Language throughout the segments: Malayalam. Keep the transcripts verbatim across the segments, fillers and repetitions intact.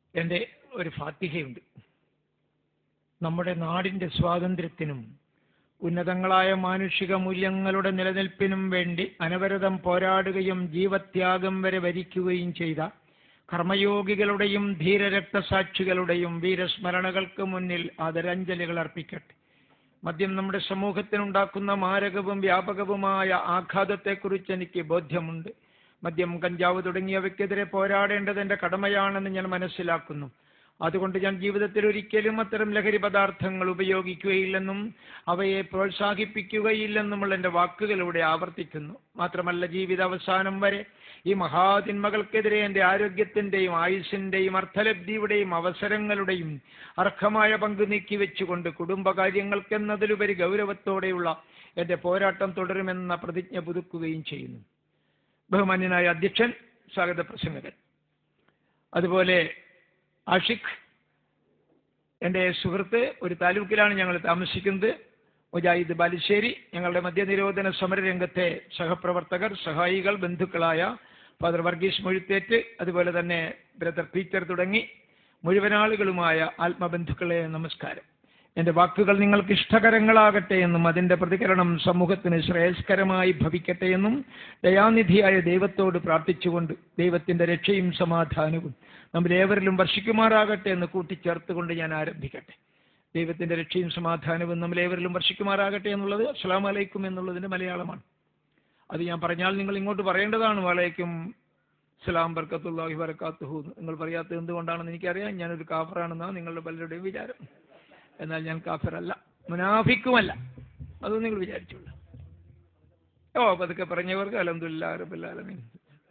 എൻ്റെ ഒരു ഫാത്തിഹയുണ്ട്. നമ്മുടെ നാടിൻ്റെ സ്വാതന്ത്ര്യത്തിനും ഉന്നതങ്ങളായ മാനുഷിക മൂല്യങ്ങളുടെ നിലനിൽപ്പിനും വേണ്ടി അനവരതം പോരാടുകയും ജീവത്യാഗം വരെ വരിക്കുകയും ചെയ്ത കർമ്മയോഗികളുടെയും ധീരരക്തസാക്ഷികളുടെയും വീരസ്മരണകൾക്ക് മുന്നിൽ ആദരാഞ്ജലികൾ അർപ്പിക്കട്ടെ. മദ്യം നമ്മുടെ സമൂഹത്തിനുണ്ടാക്കുന്ന മാരകവും വ്യാപകവുമായ ആഘാതത്തെക്കുറിച്ച് എനിക്ക് ബോധ്യമുണ്ട്. മദ്യം, കഞ്ചാവ് തുടങ്ങിയവയ്ക്കെതിരെ പോരാടേണ്ടത് എൻ്റെ കടമയാണെന്ന് ഞാൻ മനസ്സിലാക്കുന്നു. അതുകൊണ്ട് ഞാൻ ജീവിതത്തിൽ ഒരിക്കലും അത്തരം ലഹരി പദാർത്ഥങ്ങൾ ഉപയോഗിക്കുകയില്ലെന്നും അവയെ പ്രോത്സാഹിപ്പിക്കുകയില്ലെന്നുമുള്ള എൻ്റെ വാക്കുകളിലൂടെ ആവർത്തിക്കുന്നു. മാത്രമല്ല, ജീവിത അവസാനം വരെ ഈ മഹാതിന്മകൾക്കെതിരെ എൻ്റെ ആരോഗ്യത്തിൻ്റെയും ആയുസ്സിൻ്റെയും അർത്ഥലബ്ധിയുടെയും അവസരങ്ങളുടെയും അർഹമായ പങ്ക് നീക്കിവെച്ചുകൊണ്ട് കുടുംബകാര്യങ്ങൾക്കെന്നതിലുപരി ഗൗരവത്തോടെയുള്ള എൻ്റെ പോരാട്ടം തുടരുമെന്ന പ്രതിജ്ഞ പുതുക്കുകയും ചെയ്യുന്നു. ബഹുമാന്യനായ അധ്യക്ഷൻ, സ്വാഗത പ്രസംഗകൻ, അതുപോലെ ആഷിഖ്, എൻ്റെ സുഹൃത്ത്, ഒരു താലൂക്കിലാണ് ഞങ്ങൾ താമസിക്കുന്നത്, മുജാഹിദ് ബാലുശ്ശേരി, ഞങ്ങളുടെ മദ്യനിരോധന സമരരംഗത്തെ സഹപ്രവർത്തകർ, സഹായികൾ, ബന്ധുക്കളായ ഫാദർ വർഗീസ് മുഴുത്തേറ്റ്, അതുപോലെ തന്നെ ബ്രദർ പീറ്റർ തുടങ്ങി മുഴുവൻ ആളുകളുമായ ആത്മബന്ധുക്കളെ നമസ്കാരം. എൻ്റെ വാക്കുകൾ നിങ്ങൾക്ക് ഇഷ്ടകരങ്ങളാകട്ടെ എന്നും അതിൻ്റെ പ്രതികരണം സമൂഹത്തിന് ശ്രേയസ്കരമായി ഭവിക്കട്ടെ എന്നും ദയാനിധിയായ ദൈവത്തോട് പ്രാർത്ഥിച്ചുകൊണ്ട് ദൈവത്തിൻ്റെ രക്ഷയും സമാധാനവും നമ്മളേവരിലും വർഷിക്കുമാറാകട്ടെ എന്ന് കൂട്ടിച്ചേർത്തുകൊണ്ട് ഞാൻ ആരംഭിക്കട്ടെ. ദൈവത്തിൻ്റെ രക്ഷയും സമാധാനവും നമ്മളേവരിലും വർഷിക്കുമാറാകട്ടെ എന്നുള്ളത് അസ്സലാമു അലൈക്കും എന്നുള്ളതിൻ്റെ മലയാളമാണ്. അത് ഞാൻ പറഞ്ഞാൽ നിങ്ങൾ ഇങ്ങോട്ട് പറയേണ്ടതാണ്. വലൈക്കും സലാം ബർക്കത്തുല്ലാഹി വബറകാതുഹു. നിങ്ങൾ പറയാത്തത് എന്തുകൊണ്ടാണെന്ന് എനിക്കറിയാം. ഞാനൊരു കാഫറാണെന്നാണ് നിങ്ങളുടെ പലരുടെയും വിചാരം. എന്നാൽ ഞാൻ കാഫിറല്ല, മുനാഫിക്കുമല്ല. അതൊന്നും നിങ്ങൾ വിചാരിച്ചുള്ളൂ. ഓ പതുക്കെ പറഞ്ഞവർക്ക് അൽഹംദുലില്ലാഹി റബ്ബിൽ ആലമീൻ.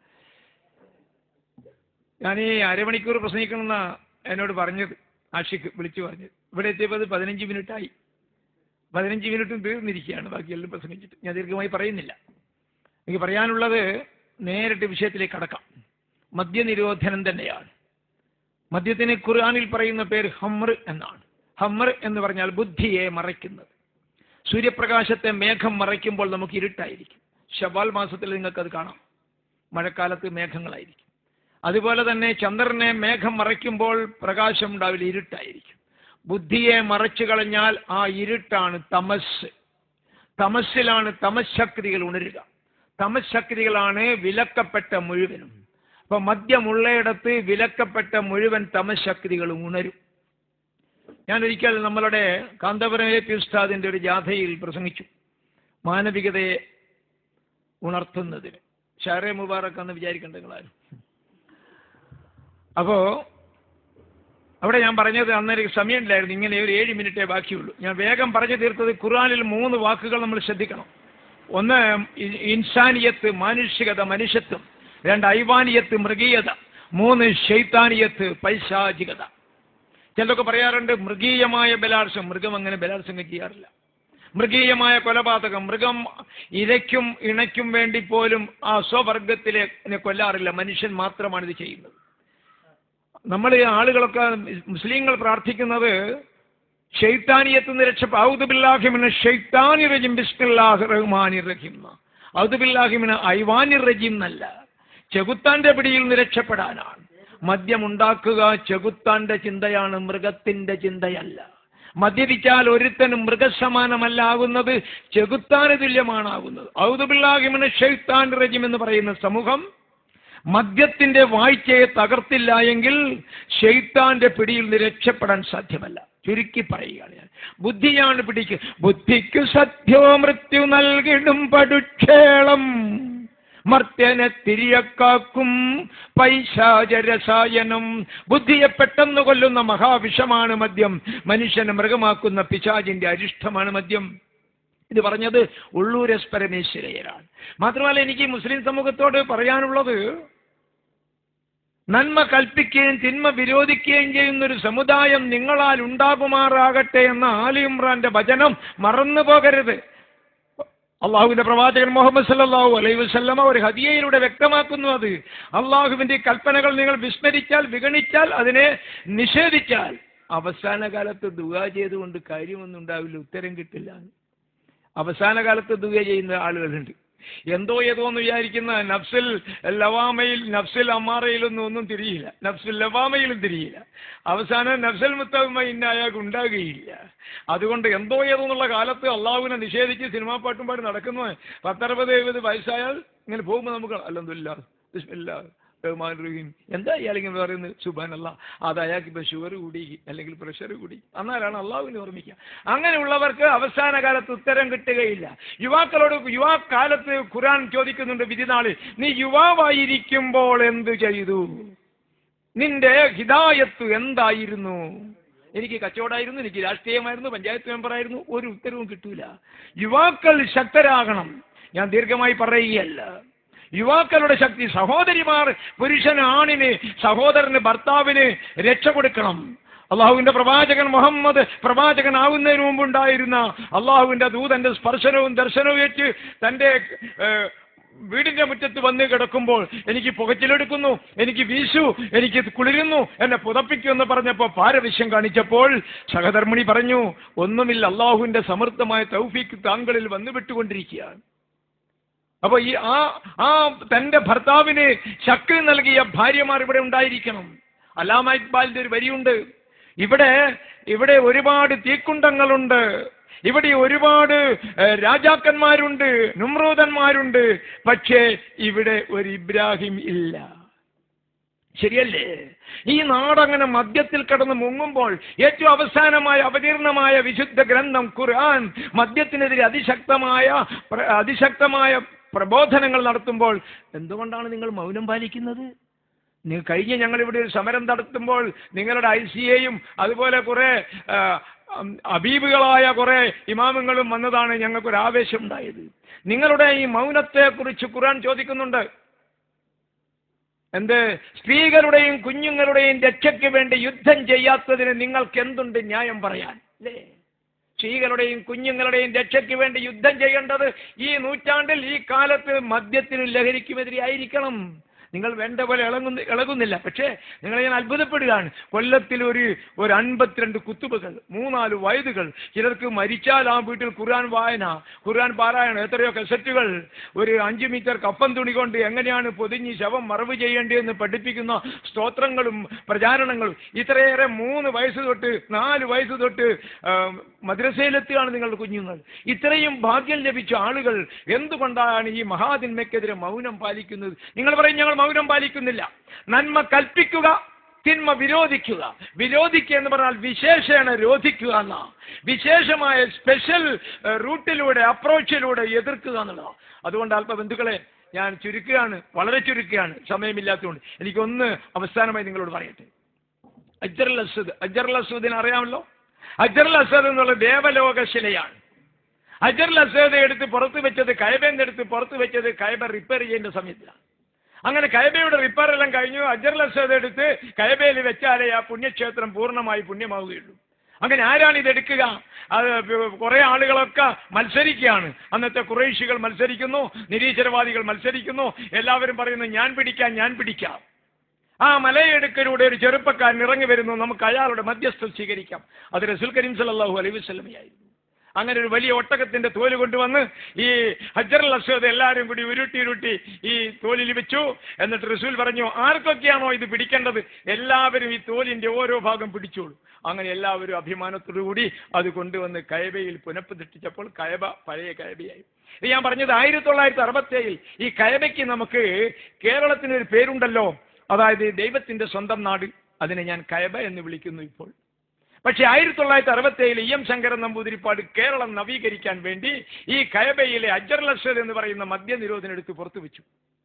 ഞാൻ ഈ അരമണിക്കൂർ പ്രസംഗിക്കണമെന്നാ എന്നോട് പറഞ്ഞത്, ആഷിഖ് വിളിച്ചു പറഞ്ഞത്. ഇവിടെ എത്തിയപ്പോൾ അത് പതിനഞ്ച് മിനിറ്റായി. പതിനഞ്ച് മിനിറ്റും തീർന്നിരിക്കുകയാണ്. ബാക്കിയെല്ലാം പ്രസംഗിച്ചിട്ട് ഞാൻ ദീർഘമായി പറയുന്നില്ല. എനിക്ക് പറയാനുള്ളത് നേരിട്ട് വിഷയത്തിലേക്ക് കടക്കാം. മദ്യനിരോധനം തന്നെയാണ്. മദ്യത്തിന് ഖുർആനിൽ പറയുന്ന പേര് ഹംർ എന്നാണ്. ഹംർ എന്ന് പറഞ്ഞാൽ ബുദ്ധിയെ മറയ്ക്കുന്നത്. സൂര്യപ്രകാശത്തെ മേഘം മറയ്ക്കുമ്പോൾ നമുക്ക് ഇരുട്ടായിരിക്കും. ശവാൽ മാസത്തിൽ നിങ്ങൾക്കത് കാണാം. മഴക്കാലത്ത് മേഘങ്ങളായിരിക്കും. അതുപോലെ തന്നെ ചന്ദ്രനെ മേഘം മറയ്ക്കുമ്പോൾ പ്രകാശം ഉണ്ടാവില്ല, ഇരുട്ടായിരിക്കും. ബുദ്ധിയെ മറച്ചു കളഞ്ഞാൽ ആ ഇരുട്ടാണ് തമസ്. തമസ്സിലാണ് തമസ് ശക്തികൾ ഉണരുക. തമസ് ശക്തികളാണ് വിലക്കപ്പെട്ട മുഴുവനും. അപ്പൊ മദ്യമുള്ളയിടത്ത് വിലക്കപ്പെട്ട മുഴുവൻ തമസ് ശക്തികളും ഉണരും. ഞാനൊരിക്കൽ നമ്മളുടെ കാന്തപുരം എ പി ഉസ്താദിന്റെ ഒരു ജാഥയിൽ പ്രസംഗിച്ചു, മാനവികതയെ ഉണർത്തുന്നതിന്. ഷാറെ മുബാറക്ക് എന്ന് വിചാരിക്കേണ്ട നിങ്ങളാരും. അപ്പോ അവിടെ ഞാൻ പറഞ്ഞത്, അന്നേരം സമയമില്ലായിരുന്നു, ഇങ്ങനെ ഒരു ഏഴ് മിനിറ്റേ ബാക്കിയുള്ളൂ. ഞാൻ വേഗം പറഞ്ഞു തീർത്തത്, ഖുർആനിൽ മൂന്ന് വാക്കുകൾ നമ്മൾ ശ്രദ്ധിക്കണം. ഒന്ന് ഇൻസാനിയത്ത്, മാനുഷികത, മനുഷ്യത്വം. രണ്ട് ഐവാനിയത്ത്, മൃഗീയത. മൂന്ന് ശൈത്താനിയത്ത്, പൈശാചികത. ചിലതൊക്കെ പറയാറുണ്ട് മൃഗീയമായ ബലാത്സംഗം. മൃഗം അങ്ങനെ ബലാത്സംഗം ചെയ്യാറില്ല. മൃഗീയമായ കൊലപാതകം, മൃഗം ഇരയ്ക്കും ഇണയ്ക്കും വേണ്ടി പോലും ആ സ്വവർഗത്തിലെ കൊല്ലാറില്ല. മനുഷ്യൻ മാത്രമാണ് ഇത് ചെയ്യുന്നത്. നമ്മൾ ആളുകളൊക്കെ, മുസ്ലിങ്ങൾ പ്രാർത്ഥിക്കുന്നത് ശൈത്താനിയത്ത് നിന്ന് രക്ഷ ഔദു ബില്ലാഹി മിനശ് ശൈത്താനിർ റജീം ബിസ്മില്ലാഹിർ റഹ്മാനിർ റഹീം. ഔദു ബില്ലാഹി മിന ഐവാനിർ റജീം എന്നല്ല, ചെകുത്താന്റെ പിടിയിൽ നിന്ന് രക്ഷപ്പെടാനാണ്. മദ്യമുണ്ടാക്കുക ചെകുത്താന്റെ ചിന്തയാണ്, മൃഗത്തിന്റെ ചിന്തയല്ല. മദ്യപിച്ചാൽ ഒരുത്തനും മൃഗസമാനമല്ലാകുന്നത്, ചെകുത്താന് തുല്യമാണാകുന്നത്. ഔദു ബില്ലാഹി മിനശ് ശൈത്താനിർ റജീം എന്ന് പറയുന്ന സമൂഹം മദ്യത്തിന്റെ വാഴ്ചയെ തകർത്തില്ല എങ്കിൽ ശൈത്താന്റെ പിടിയിൽ നിന്ന് രക്ഷപ്പെടാൻ സാധ്യമല്ല. ചുരുക്കി പറയുകയാണ് ഞാൻ. ബുദ്ധിയാണ് പിടിക്ക്. ബുദ്ധിക്കു സത്യോ മൃത്യു നൽകിടും പടുക്ഷേളം, മർത്യനെ തിരിയക്കാക്കും പൈശാചരസായനം. ബുദ്ധിയെ പെട്ടെന്ന് കൊല്ലുന്ന മഹാവിഷമാണ് മദ്യം. മനുഷ്യനെ മൃഗമാക്കുന്ന പിശാചിന്റെ അരിഷ്ടമാണ് മദ്യം. ഇത് പറഞ്ഞത് ഉള്ളൂർ എസ് പരമേശ്വരയ്യരാണ്. മാത്രമല്ല, എനിക്ക് മുസ്ലിം സമൂഹത്തോട് പറയാനുള്ളത്, നന്മ കൽപ്പിക്കുകയും തിന്മ വിരോധിക്കുകയും ചെയ്യുന്നൊരു സമുദായം നിങ്ങളാൽ ഉണ്ടാകുമാറാകട്ടെ എന്ന ആലി ഇമ്രാന്റെ വചനം മറന്നു പോകരുത്. അള്ളാഹുവിന്റെ പ്രവാചകൻ മുഹമ്മദ് സല്ലല്ലാഹു അലൈഹി വസല്ലമ ഒരു ഹദിയയിലൂടെ വ്യക്തമാക്കുന്നു. അത് അള്ളാഹുവിന്റെ കൽപ്പനകൾ നിങ്ങൾ വിസ്മരിച്ചാൽ, വിഗണിച്ചാൽ, അതിനെ നിഷേധിച്ചാൽ അവസാന കാലത്ത് ദുആ ചെയ്തുകൊണ്ട് കാര്യമൊന്നും ഉണ്ടാവില്ല, ഉത്തരം കിട്ടില്ല. അവസാന കാലത്ത് ദുആ ചെയ്യുന്ന ആളുകളുണ്ട്. എന്തോ ഏതോ എന്ന് വിചാരിക്കുന്ന നഫ്സിൽ ലവാമയിൽ നഫ്സിൽ അമ്മാറയിലൊന്നും ഒന്നും തിരിയില്ല, നഫ്സിൽ ലവാമയിലും തിരിയില്ല. അവസാനം നഫ്സൽ മുത്തമ്മ ഇന്ന അയാൾക്ക് ഉണ്ടാകുകയില്ല. അതുകൊണ്ട് എന്തോ ഏതോ എന്നുള്ള കാലത്ത് അള്ളാഹുവിനെ നിഷേധിച്ച് സിനിമാ പാട്ടും പാടി നടക്കുന്നു. പത്തറുപത് എഴുപത് വയസ്സായാൽ ഇങ്ങനെ പോകുമ്പോൾ നമുക്ക് അൽഹംദുലില്ലാഹ് ബിസ്മില്ലാഹ് റഹ്മാൻ റഹീം എന്താ ഇയാളിങ്ങനെ പറയുന്നത് സുബ്ഹാനല്ലാഹ്, അത് അയാൾക്ക് ഇപ്പം ഷുഗർ കൂടി അല്ലെങ്കിൽ പ്രഷർ കൂടി, എന്നാലാണ് അള്ളാഹുവിനെ ഓർമ്മിക്കുക. അങ്ങനെയുള്ളവർക്ക് അവസാന കാലത്ത് ഉത്തരം കിട്ടുകയില്ല. യുവാക്കളോട് യുവാക്കാലത്ത് ഖുർആൻ ചോദിക്കുന്നുണ്ട് വിധിനാളിൽ, നീ യുവാവായിരിക്കുമ്പോൾ എന്ത് ചെയ്തു, നിന്റെ ഹിദായത്ത് എന്തായിരുന്നു? എനിക്ക് കച്ചവടമായിരുന്നു, എനിക്ക് രാഷ്ട്രീയമായിരുന്നു, പഞ്ചായത്ത് മെമ്പറായിരുന്നു, ഒരു ഉത്തരവും കിട്ടൂല. യുവാക്കൾ ശക്തരാകണം. ഞാൻ ദീർഘമായി പറയുകയല്ല. യുവാക്കളുടെ ശക്തി, സഹോദരിമാർ പുരുഷൻ ആണിന്, സഹോദരന് ഭർത്താവിന് രക്ഷ കൊടുക്കണം. അള്ളാഹുവിന്റെ പ്രവാചകൻ മുഹമ്മദ് പ്രവാചകനാവുന്നതിന് മുമ്പുണ്ടായിരുന്ന അള്ളാഹുവിന്റെ ദൂതന്റെ സ്പർശനവും ദർശനവും ഏറ്റ് തന്റെ വീടിന്റെ മുറ്റത്ത് വന്ന് കിടക്കുമ്പോൾ എനിക്ക് പുകച്ചിലെടുക്കുന്നു, എനിക്ക് വീശു, എനിക്ക് കുളിരുന്നു, എന്നെ പുതപ്പിക്കൂ എന്ന് പറഞ്ഞപ്പോൾ പാരവശ്യം കാണിച്ചപ്പോൾ സഹധർമ്മിണി പറഞ്ഞു, ഒന്നുമില്ല, അള്ളാഹുവിന്റെ സമൃദ്ധമായ തൗഫീക്ക് താങ്കളിൽ വന്നു വിട്ടുകൊണ്ടിരിക്കുകയാണ്. അപ്പൊ ഈ ആ ആ തന്റെ ഭർത്താവിന് ശക്തി നൽകിയ ഭാര്യമാർ ഇവിടെ ഉണ്ടായിരിക്കണം. അല്ലാമ ഇക്ബാലിന്റെ ഒരു വരിയുണ്ട്, ഇവിടെ ഇവിടെ ഒരുപാട് തീക്കുണ്ടങ്ങളുണ്ട്, ഇവിടെ ഒരുപാട് രാജാക്കന്മാരുണ്ട്, നുമ്രൂദന്മാരുണ്ട്, പക്ഷേ ഇവിടെ ഒരു ഇബ്രാഹിം ഇല്ല. ശരിയല്ലേ? ഈ നാടങ്ങനെ മദ്യത്തിൽ കിടന്ന് മുങ്ങുമ്പോൾ ഏറ്റവും അവസാനമായ അവതീർണമായ വിശുദ്ധ ഗ്രന്ഥം ഖുർആൻ മദ്യത്തിനെതിരെ അതിശക്തമായ അതിശക്തമായ പ്രബോധനങ്ങൾ നടത്തുമ്പോൾ എന്തുകൊണ്ടാണ് നിങ്ങൾ മൗനം പാലിക്കുന്നത്? നിങ്ങൾ കഴിഞ്ഞ ഞങ്ങളിവിടെ ഒരു സമരം നടത്തുമ്പോൾ നിങ്ങളുടെ ഐ സി എയും അതുപോലെ കുറെ അബീബുകളായ കുറെ ഇമാമുകളും വന്നതാണ് ഞങ്ങൾക്കൊരു ആവേശം ഉണ്ടായത്. നിങ്ങളുടെ ഈ മൗനത്തെ കുറിച്ച് ഖുർആൻ ചോദിക്കുന്നുണ്ട്. എന്ത്? സ്ത്രീകളുടെയും കുഞ്ഞുങ്ങളുടെയും രക്ഷയ്ക്ക് വേണ്ടി യുദ്ധം ചെയ്യാത്തതിന് നിങ്ങൾക്ക് എന്തുണ്ട് ന്യായം പറയാൻ? അല്ലേ? സ്ത്രീകളുടെയും കുഞ്ഞുങ്ങളുടെയും രക്ഷയ്ക്ക് വേണ്ടി യുദ്ധം ചെയ്യേണ്ടത് ഈ നൂറ്റാണ്ടിൽ ഈ കാലത്ത് മദ്യത്തിനും ലഹരിക്കുമെതിരെ ആയിരിക്കണം. നിങ്ങൾ വേണ്ട പോലെ ഇളകുന്ന ഇളകുന്നില്ല. പക്ഷേ നിങ്ങൾ ഞാൻ അത്ഭുതപ്പെടുകയാണ്. കൊല്ലത്തിൽ ഒരു ഒരു അൻപത്തിരണ്ട് കുത്തുബകൾ, മൂന്നാല് വയതുകൾ, ചിലർക്ക് മരിച്ചാൽ ആ വീട്ടിൽ ഖുർആൻ വായന, ഖുർആൻ പാരായണം, എത്രയോ കസറ്റുകൾ, ഒരു അഞ്ചു മീറ്റർ കപ്പൻ തുണി കൊണ്ട് എങ്ങനെയാണ് പൊതിഞ്ഞ് ശവം മറവ് ചെയ്യേണ്ടതെന്ന് പഠിപ്പിക്കുന്ന സ്തോത്രങ്ങളും പ്രചാരണങ്ങളും. ഇത്രയേറെ മൂന്ന് വയസ്സ് തൊട്ട് നാല് വയസ്സ് തൊട്ട് മദ്രസയിലെത്തുകയാണ് നിങ്ങളുടെ കുഞ്ഞുങ്ങൾ. ഇത്രയും ഭാഗ്യം ലഭിച്ച ആളുകൾ എന്തുകൊണ്ടാണ് ഈ മഹാതിന്മയ്ക്കെതിരെ മൗനം പാലിക്കുന്നത്? നിങ്ങൾ പറയും ഞങ്ങൾ മൗനം പാലിക്കുന്നില്ല. നന്മ കൽപ്പിക്കുക, തിന്മ വിരോധിക്കുക. വിരോധിക്കുക എന്ന് പറഞ്ഞാൽ വിശേഷേണ രോധിക്കുക എന്നാ. വിശേഷമായ സ്പെഷ്യൽ റൂട്ടിലൂടെ അപ്രോച്ചിലൂടെ എതിർക്കുക എന്നുള്ളതാണ്. അതുകൊണ്ട് അല്പ ബന്ധുക്കളെ ഞാൻ ചുരുക്കുകയാണ്, വളരെ ചുരുക്കുകയാണ്, സമയമില്ലാത്തതുകൊണ്ട്. എനിക്കൊന്ന് അവസാനമായി നിങ്ങളോട് പറയട്ടെ. അജറുൽ അസ്വദ്, അജറുൽ അസ്വദിനെ അറിയാമല്ലോ. അജറുൽ അസ്വദ് എന്നുള്ള ദേവലോക ശിലയാണ്. അജറുൽ അസ്വദ് എടുത്ത് പുറത്ത് വെച്ചത്, കഅബയിൽ എടുത്ത് പുറത്ത് വെച്ചത് കഅബ റിപ്പയർ ചെയ്യേണ്ട സമയത്താണ്. അങ്ങനെ കഅബയുടെ റിപ്പയർ എല്ലാം കഴിഞ്ഞു. അജറുൽ അസ്വദ് എടുത്ത് കഅബയിൽ വെച്ചാലേ ആ പുണ്യക്ഷേത്രം പൂർണ്ണമായി പുണ്യമാവുകയുള്ളൂ. അങ്ങനെ ആരാണ് ഇതെടുക്കുക? അത് കുറെ ആളുകളൊക്കെ മത്സരിക്കുകയാണ്. അന്നത്തെ ഖുറൈശികൾ മത്സരിക്കുന്നു, നിരീശ്വരവാദികൾ മത്സരിക്കുന്നു. എല്ലാവരും പറയുന്നു ഞാൻ പിടിക്കാം, ഞാൻ പിടിക്കാം. ആ മലയെടുക്കലൂടെ ഒരു ചെറുപ്പക്കാരൻ ഇറങ്ങി വരുന്നു, നമുക്ക് അയാളുടെ മധ്യസ്ഥം സ്വീകരിക്കാം. അത് റസൂൽ കരീം സല്ലല്ലാഹു അലൈഹി വസല്ലമയായിരുന്നു. അങ്ങനെ ഒരു വലിയ ഒട്ടകത്തിന്റെ തോല് കൊണ്ടുവന്ന് ഈ ഹജറുൽ അസ്വദ് എല്ലാവരും കൂടി ഉരുട്ടി ഉരുട്ടി ഈ തോലിൽ വെച്ചു. എന്നിട്ട് റസൂൽ പറഞ്ഞു, ആർക്കൊക്കെയാണോ ഇത് പിടിക്കേണ്ടത് എല്ലാവരും ഈ തോലിന്റെ ഓരോ ഭാഗം പിടിച്ചോളൂ. അങ്ങനെ എല്ലാവരും അഭിമാനത്തോടു കൂടി അത് കൊണ്ടുവന്ന് കഅബയിൽ പുനഃപ്രതിഷ്ഠിച്ചപ്പോൾ കഅബ പഴയ കഅബയായി. ഇത് ഞാൻ പറഞ്ഞത് ആയിരത്തി തൊള്ളായിരത്തി അറുപത്തി ഏഴിൽ ഈ കഅബയ്ക്ക് നമുക്ക് കേരളത്തിന് ഒരു പേരുണ്ടല്ലോ, അതായത് ദൈവത്തിന്റെ സ്വന്തം നാട്. അതിനെ ഞാൻ കഅബ എന്ന് വിളിക്കുന്നു ഇപ്പോൾ. പക്ഷെ ആയിരത്തി തൊള്ളായിരത്തി അറുപത്തി ഏഴിൽ ഇ എം ശങ്കരൻ നമ്പൂതിരിപ്പാട് കേരളം നവീകരിക്കാൻ വേണ്ടി ഈ കഅബയിലെ അജറുൽ അസ്വദ് എന്ന് പറയുന്ന മദ്യനിരോധനം എടുത്ത് പുറത്തു വെച്ചു.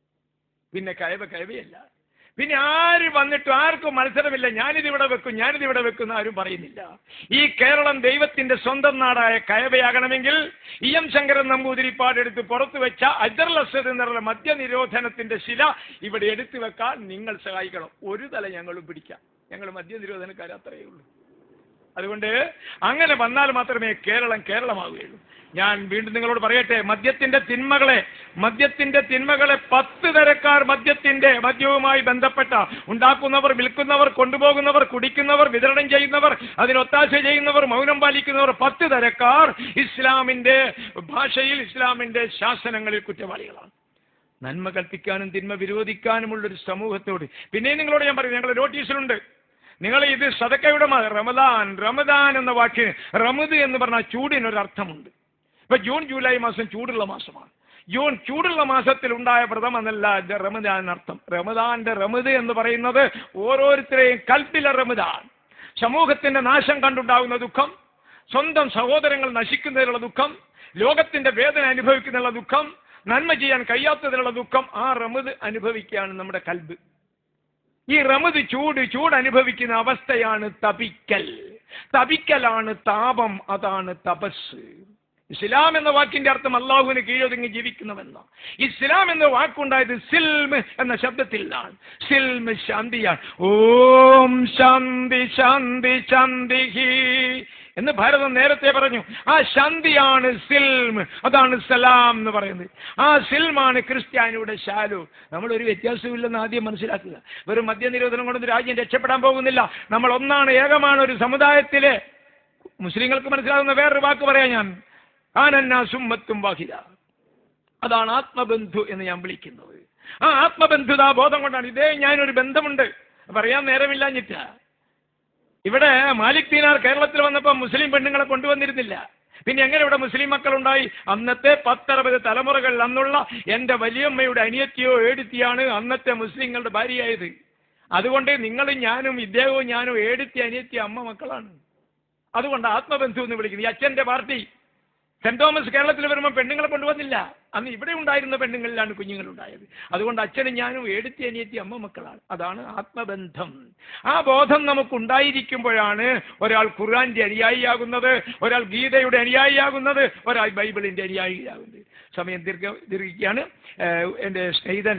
പിന്നെ കഅബ കഅബയല്ല. പിന്നെ ആര് വന്നിട്ടും ആർക്കും മത്സരമില്ല, ഞാനിതിവിടെ വെക്കും ഞാനിതിവിടെ വെക്കും ആരും പറയുന്നില്ല. ഈ കേരളം ദൈവത്തിന്റെ സ്വന്തം നാടായ കഅബയാകണമെങ്കിൽ ഇ എം ശങ്കരൻ നമ്പൂതിരിപ്പാട് എടുത്ത് പുറത്തു വെച്ച അജറുൽ അസ്വദ് എന്നുള്ള മദ്യനിരോധനത്തിന്റെ ശില ഇവിടെ എടുത്തു വെക്കാൻ നിങ്ങൾ സഹായിക്കണം. ഒരു തല ഞങ്ങളും പിടിക്കാം. ഞങ്ങൾ മദ്യനിരോധനക്കാർ അത്രയേ ഉള്ളൂ. അതുകൊണ്ട് അങ്ങനെ വന്നാൽ മാത്രമേ കേരളം കേരളമാവുകയുള്ളൂ. ഞാൻ വീണ്ടും നിങ്ങളോട് പറയട്ടെ, മദ്യത്തിന്റെ തിന്മകളെ മദ്യത്തിന്റെ തിന്മകളെ പത്ത് തരക്കാർ മദ്യത്തിന്റെ മദ്യവുമായി ബന്ധപ്പെട്ട ഉണ്ടാക്കുന്നവർ, വിൽക്കുന്നവർ, കൊണ്ടുപോകുന്നവർ, കുടിക്കുന്നവർ, വിതരണം ചെയ്യുന്നവർ, അതിനൊത്താശ ചെയ്യുന്നവർ, മൗനം പാലിക്കുന്നവർ, പത്ത് തരക്കാർ ഇസ്ലാമിന്റെ ഭാഷയിൽ, ഇസ്ലാമിന്റെ ശാസനങ്ങളിൽ കുറ്റവാളികളാണ്. നന്മ കൽപ്പിക്കാനും തിന്മ വിരോധിക്കാനുമുള്ളൊരു സമൂഹത്തോട്. പിന്നെ നിങ്ങളോട് ഞാൻ പറയും, ഞങ്ങളുടെ നോട്ടീസിലുണ്ട്, നിങ്ങൾ ഇത് സദക്കയുടെ റമദാൻ റമദാൻ എന്ന വാക്കിന് റമദ് എന്ന് പറഞ്ഞാൽ ചൂടിനൊരർത്ഥമുണ്ട്. ഇപ്പൊ ജൂൺ ജൂലൈ മാസം ചൂടുള്ള മാസമാണ്. ജൂൺ ചൂടുള്ള മാസത്തിൽ ഉണ്ടായ വ്രതം എന്നല്ല റമദാൻ അർത്ഥം. റമദാന്റെ റമദ് എന്ന് പറയുന്നത് ഓരോരുത്തരെയും കൽപ്പിലെ റമദാൻ, സമൂഹത്തിന്റെ നാശം കണ്ടുണ്ടാകുന്ന ദുഃഖം, സ്വന്തം സഹോദരങ്ങൾ നശിക്കുന്നതിനുള്ള ദുഃഖം, ലോകത്തിന്റെ വേദന അനുഭവിക്കുന്നതിനുള്ള ദുഃഖം, നന്മ ചെയ്യാൻ കഴിയാത്തതിനുള്ള ദുഃഖം, ആ റമദ് അനുഭവിക്കുകയാണ് നമ്മുടെ കൽബ്. ഈ റമദ് ചൂട് ചൂട് അനുഭവിക്കുന്ന അവസ്ഥയാണ് തപിക്കൽ. തപിക്കലാണ് താപം, അതാണ് തപസ്. ഇസ്ലാം എന്ന വാക്കിന്റെ അർത്ഥം അള്ളാഹുവിന് കീഴൊതുങ്ങി ജീവിക്കുന്നവെന്ന. ഇസ്ലാം എന്ന വാക്കുണ്ടായത് സിൽമ് എന്ന ശബ്ദത്തിലാണ്. സിൽമ് ശാന്തിയാണ്. ഓം ശാന്തി ശാന്തി ശാന്തിഹി എന്ന് ഭാരതം നേരത്തെ പറഞ്ഞു. ആ ശാന്തിയാണ് സിൽമ്, അതാണ് സലാം എന്ന് പറയുന്നത്. ആ സിൽമാണ് ക്രിസ്ത്യാനിയുടെ ശാലു. നമ്മളൊരു വ്യത്യാസമില്ലെന്ന് ആദ്യം മനസ്സിലാക്കുക. വെറും മദ്യനിരോധനം കൊണ്ടൊന്നും രാജ്യം രക്ഷപ്പെടാൻ പോകുന്നില്ല. നമ്മൾ ഒന്നാണ്, ഏകമാണ്. ഒരു സമുദായത്തിലെ മുസ്ലിങ്ങൾക്ക് മനസ്സിലാകുന്ന വേറൊരു വാക്ക് പറയാം ഞാൻ, ആനന്നാസുമ്മത്തും വാഹിദ. അതാണ് ആത്മബന്ധു എന്ന് ഞാൻ വിളിക്കുന്നത്. ആ ആത്മബന്ധുതാ ബോധം കൊണ്ടാണ്. ഇതേ ഞാനൊരു ബന്ധമുണ്ട് പറയാൻ നേരമില്ലാഞ്ഞിട്ട. ഇവിടെ മാലിക് ദീനാർ കേരളത്തിൽ വന്നപ്പോൾ മുസ്ലിം പെണ്ണുങ്ങളെ കൊണ്ടുവന്നിരുന്നില്ല. പിന്നെ എങ്ങനെ ഇവിടെ മുസ്ലിം മക്കളുണ്ടായി? അന്നത്തെ പത്തറുപത് തലമുറകൾ അന്നുള്ള എൻ്റെ വലിയമ്മയുടെ അനിയത്തിയോ ഏടിത്തിയാണ് അന്നത്തെ മുസ്ലിങ്ങളുടെ ഭാര്യയായത്. അതുകൊണ്ട് നിങ്ങളും ഞാനും ഇദ്ദേഹവും ഞാനും ഏടിത്തി അനിയത്തി അമ്മ മക്കളാണ്. അതുകൊണ്ട് ആത്മബന്ധു എന്ന് വിളിക്കുന്നത്. ഈ അച്ഛൻ്റെ പാർട്ടി സെന്റ് തോമസ് കേരളത്തിൽ വരുമ്പോൾ പെണ്ണുങ്ങളെ കൊണ്ടുവന്നില്ല. അന്ന് ഇവിടെ ഉണ്ടായിരുന്ന പെണ്ണുങ്ങളിലാണ് കുഞ്ഞുങ്ങളുണ്ടായത്. അതുകൊണ്ട് അച്ഛനും ഞാനും ഏടുത്തി അനിയത്തി അമ്മ മക്കളാണ്. അതാണ് ആത്മബന്ധം. ആ ബോധം നമുക്കുണ്ടായിരിക്കുമ്പോഴാണ് ഒരാൾ ഖുർആന്റെ അനുയായിയാകുന്നത്, ഒരാൾ ഗീതയുടെ അനുയായിയാകുന്നത്, ഒരാൾ ബൈബിളിന്റെ അനുയായിയാകുന്നത്. സമയം ദീർഘ ദീർഘിക്കുകയാണ്. എൻ്റെ സ്നേഹിതൻ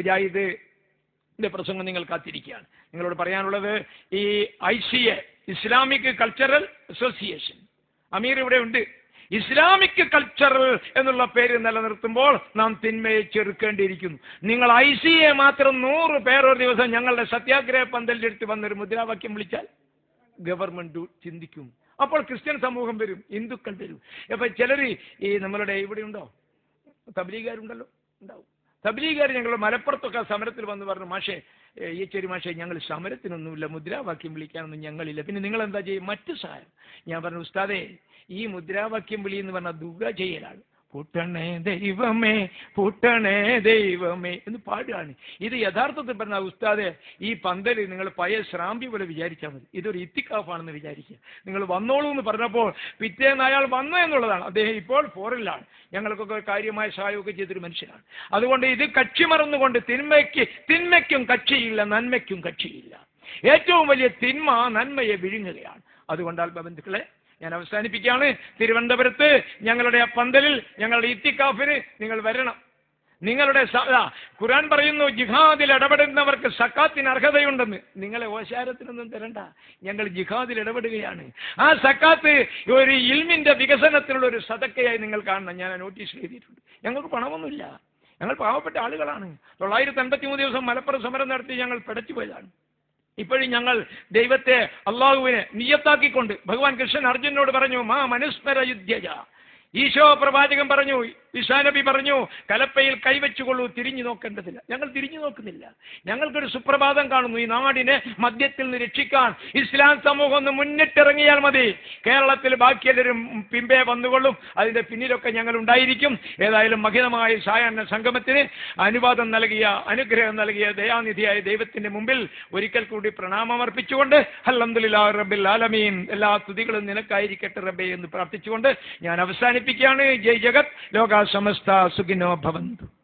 മുജാഹിദിന്റെ പ്രസംഗം നിങ്ങൾ കാത്തിരിക്കുകയാണ്. നിങ്ങളോട് പറയാനുള്ളത്, ഈ I C A Islamic cultural association അമീർ ഇവിടെ ഉണ്ട്. ഇസ്ലാമിക് കൾച്ചറൽ എന്നുള്ള പേര് നിലനിർത്തുമ്പോൾ നാം തിന്മയെ ചെറുക്കേണ്ടിയിരിക്കുന്നു. നിങ്ങൾ ഐ സി എ മാത്രം നൂറ് പേർ ഒരു ദിവസം ഞങ്ങളുടെ സത്യാഗ്രഹ പന്തലിൻ്റെ അടുത്ത് വന്നൊരു മുദ്രാവാക്യം വിളിച്ചാൽ ഗവൺമെന്റ് ചിന്തിക്കും. അപ്പോൾ ക്രിസ്ത്യൻ സമൂഹം വരും, ഹിന്ദുക്കൾ വരും. അപ്പൊ ചിലർ ഈ നമ്മളുടെ ഇവിടെ ഉണ്ടോ, തബ്ലീഗുകാരുണ്ടല്ലോ, ഉണ്ടാവും. തബ്ലീഗുകാർ ഞങ്ങൾ മലപ്പുറത്തൊക്കെ സമരത്തിൽ വന്ന് പറഞ്ഞു, മാഷേ ഈ ചെറിയ മാഷേ ഞങ്ങൾ സമരത്തിനൊന്നുമില്ല, മുദ്രാവാക്യം വിളിക്കാനൊന്നും ഞങ്ങളില്ല, പിന്നെ നിങ്ങൾ എന്താ ചെയ്യും? മറ്റു സഹായം. ഞാൻ പറഞ്ഞു, ഉസ്താദേ ഈ മുദ്രാവാക്യം വിളി എന്ന് പറഞ്ഞാൽ ദുആ ചെയ്യലാണ്. പൂട്ടണേ ദൈവമേ പൂട്ടണേ ദൈവമേ എന്ന് പാടുകയാണ്. ഇത് യഥാർത്ഥത്തിൽ പറഞ്ഞാൽ ഉസ്താദെ ഈ പന്തൽ നിങ്ങൾ പഴയ ശ്രാമ്പി പോലെ വിചാരിച്ചാൽ മതി. ഇതൊരു ഇത്തിക്കാഫാണെന്ന് വിചാരിക്കുക. നിങ്ങൾ വന്നോളൂ എന്ന് പറഞ്ഞപ്പോൾ പിറ്റേന്ന് അയാൾ വന്നു എന്നുള്ളതാണ്. അദ്ദേഹം ഇപ്പോൾ ഫോറിലാണ്. ഞങ്ങൾക്കൊക്കെ കാര്യമായ സഹായമൊക്കെ ചെയ്തൊരു മനുഷ്യനാണ്. അതുകൊണ്ട് ഇത് കക്ഷി മറന്നുകൊണ്ട് തിന്മയ്ക്ക് തിന്മയ്ക്കും കക്ഷിയില്ല, നന്മയ്ക്കും കക്ഷിയില്ല. ഏറ്റവും വലിയ തിന്മ നന്മയെ വിഴുങ്ങുകയാണ്. അതുകൊണ്ട് ആത്മബന്ധുക്കളെ ഞാൻ അവസാനിപ്പിക്കുകയാണ്. തിരുവനന്തപുരത്ത് ഞങ്ങളുടെ ആ പന്തലിൽ ഞങ്ങളുടെ ഇത്തിക്കാഫിന് നിങ്ങൾ വരണം. നിങ്ങളുടെ ഖുർആൻ പറയുന്നു ജിഹാദിൽ ഇടപെടുന്നവർക്ക് സക്കാത്തിന് അർഹതയുണ്ടെന്ന്. നിങ്ങളെ ഓശാരത്തിനൊന്നും തരണ്ട, ഞങ്ങൾ ജിഹാദിൽ ഇടപെടുകയാണ്. ആ സക്കാത്ത് ഒരു ഇൽമിന്റെ വികസനത്തിനുള്ള ഒരു സദക്കയായി നിങ്ങൾ കാണണം. ഞാൻ നോട്ടീസ് എഴുതിയിട്ടുണ്ട്. ഞങ്ങൾക്ക് പണമൊന്നുമില്ല, ഞങ്ങൾ പാവപ്പെട്ട ആളുകളാണ്. തൊള്ളായിരത്തി അൻപത്തി മൂന്ന് ദിവസം മലപ്പുറം സമരം നടത്തി ഞങ്ങൾ പിടച്ചു പോയതാണ്. ഇപ്പോഴും ഞങ്ങൾ ദൈവത്തെ അള്ളാഹുവിനെ നിയ്യത്താക്കിക്കൊണ്ട് ഭഗവാൻ കൃഷ്ണൻ അർജുനോട് പറഞ്ഞു, മാ മനുസ്മര യുദ്ധ്യജ. ഈശോ പ്രവാചകൻ പറഞ്ഞു, ഈശാ നബി പറഞ്ഞു, കലപ്പയിൽ കൈവച്ചുകൊള്ളൂ, തിരിഞ്ഞു നോക്കേണ്ടതില്ല. ഞങ്ങൾ തിരിഞ്ഞു നോക്കുന്നില്ല. ഞങ്ങൾക്കൊരു സുപ്രഭാതം കാണുന്നു. ഈ നാടിനെ മദ്യത്തിൽ നിന്ന് രക്ഷിക്കാൻ ഇസ്ലാം സമൂഹം ഒന്ന് മുന്നിട്ടിറങ്ങിയാൽ മതി. കേരളത്തിൽ ബാക്കിയെല്ലാവരും പിമ്പേ വന്നുകൊള്ളും. അതിന്റെ പിന്നിലൊക്കെ ഞങ്ങൾ ഉണ്ടായിരിക്കും. ഏതായാലും മഹിതമായ സായാഹ്ന സംഗമത്തിന് അനുവാദം നൽകിയ, അനുഗ്രഹം നൽകിയ ദയാനിധിയായ ദൈവത്തിന്റെ മുമ്പിൽ ഒരിക്കൽ കൂടി പ്രണാമം അർപ്പിച്ചുകൊണ്ട് അൽഹംദുലില്ലാഹി റബ്ബിൽ ആലമീൻ, എല്ലാ സ്തുതികളും നിനക്കായിരിക്കട്ടെ റബ്ബേ എന്ന് പ്രാർത്ഥിച്ചുകൊണ്ട് ഞാൻ അവസാനിപ്പിക്കുകയാണ്. ജയ് ജഗത്, ലോക സമസ്ത സുഖിനോ ഭവന്തു.